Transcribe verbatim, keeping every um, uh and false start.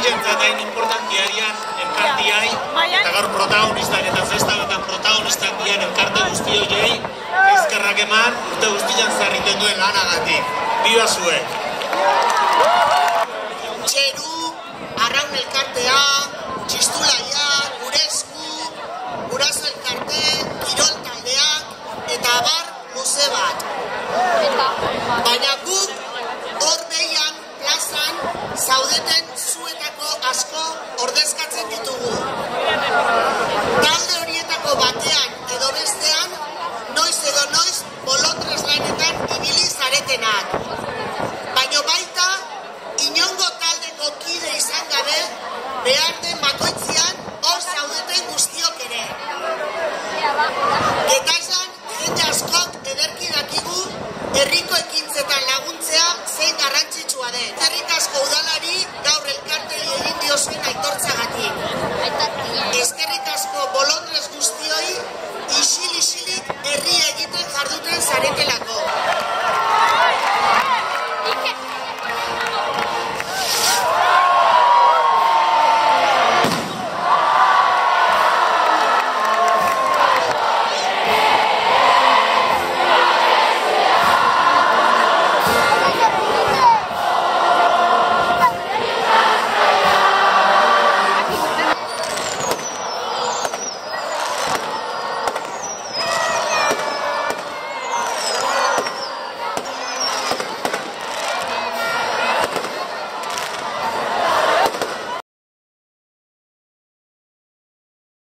guztientzat hain importantia dian elkartiai, eta gaur protagonistak eta festa betan protagonistak dian elkarte guzti horiei, eskerrak eman urte guztian zarriten duen lanagatik. Biba zuek! Txeru, arraun elkartea, txistulaia, gure esku, guraso elkarte, kirol taldeak, eta abar luze bat. Baina